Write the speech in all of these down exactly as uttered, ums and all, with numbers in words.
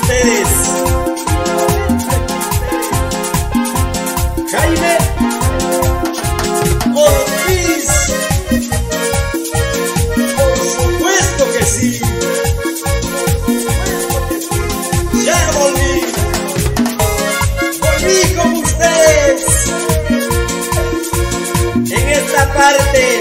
ustedes, Jaime Ortiz. Por supuesto que sí. Ya volví, volví con ustedes en esta parte.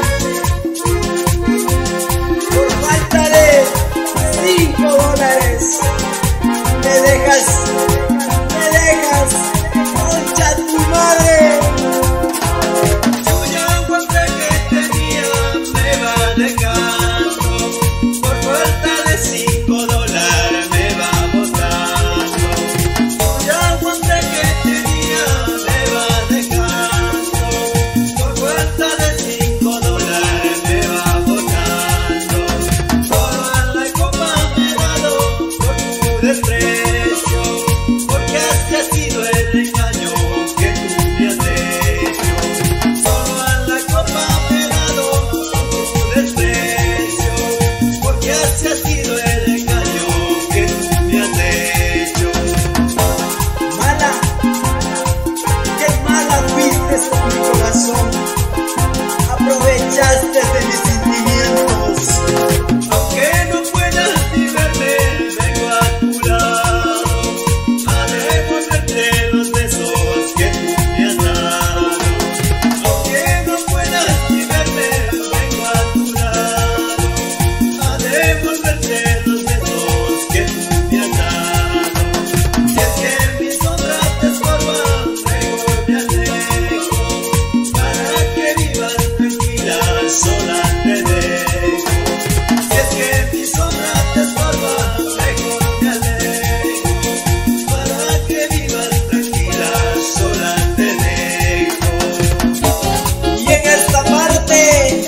Por falta de cinco dólares me dejas, me dejas, concha tu madre. Yo ya aguanté que tenía, me va dejando. Por falta de cinco dólares me va botando. Yo ya aguanté que tenía, me va dejando. Por falta de cinco dólares me va botando. Solo en la copa me he dado por tu desprecio, porque así ha sido el engaño que tú me has hecho. Solo en la copa me he dado por tu desprecio, porque así ha sido el engaño que tú me has hecho. Mala, qué mala fuiste con mi corazón. Aprovechaste de mis sentimientos. Aunque no puedas ni verme, vengo a tu lado a devolverte los besos que tú me has dado. Aunque no puedas ni verme, vengo a tu lado a devolverte los besos que tú me has dado. Si es que mi sombra te estorba, mejor me alejo, para que vivas tranquila, sola te dejo. Si es que mi sombra te estorba, mejor me alejo, para que vivas tranquila, sola te dejo. Y en esta parte,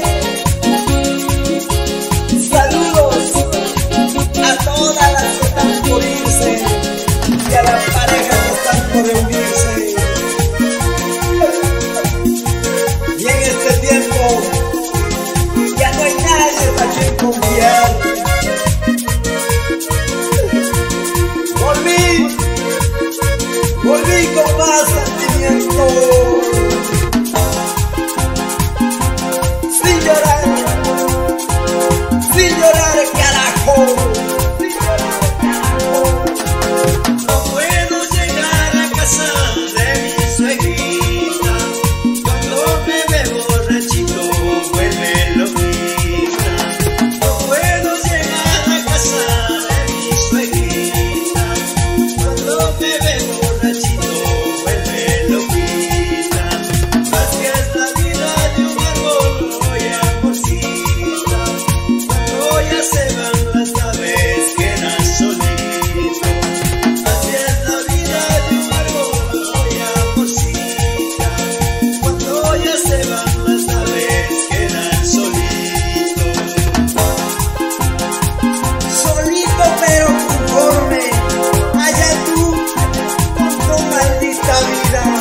saludos a todas las que están por irse y a las parejas que están por reunirse. Y en este tiempo ya no hay nadie a quien confiar. Volví, volví con más sentimiento, sin llorar, sin llorar, carajo. No puedo llegar a casa de mi suegrita, cuando me ve borrachito vuelve loquita. No puedo llegar a casa de mi suegrita, cuando me ve borrachito vuelve loquita. Así es la vida de un árbol, oye amorcita, cuando ya se van las aves queda solito. Así es la vida de un árbol, oye amorcita, cuando ya se van las aves quedan solito. Solito pero conforme, allá tú con tu maldita vida.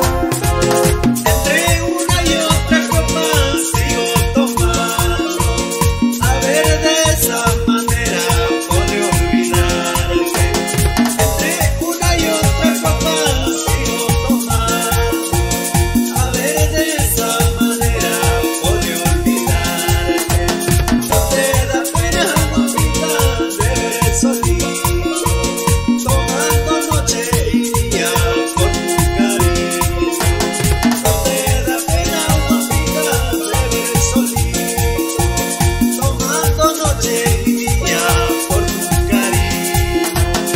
Entre una y otra copa sigo tomando, a ver de esa manera podré olvidarte. Entre una y otra copa sigo tomando, a ver de esa manera podré olvidarte. No te da pena, mamita, de ver solito, tomando noche y día por tu cariño. No te da pena, mamita, de ver solito, tomando noche y día por tu cariño.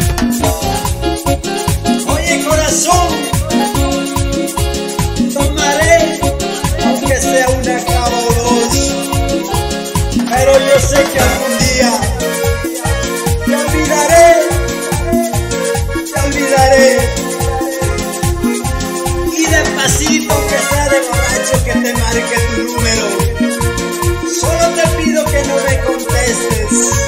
Oye corazón, tomaré aunque sea una cava o dos, pero yo sé que algún día te olvidaré, te olvidaré. Y despacito, que sea de borracho, que te marque tu número. Solo te pido que no me contestes.